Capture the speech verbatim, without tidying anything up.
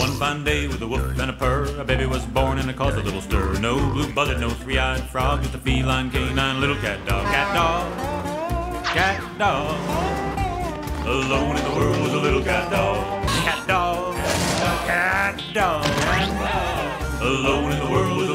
One fine day with a whoop and a purr, a baby was born and it caused a little stir. No blue buzzard, no three-eyed frog, just a feline canine little cat dog. Cat dog, cat dog. Alone in the world was a little cat dog. Cat dog, cat dog. Alone in the world was a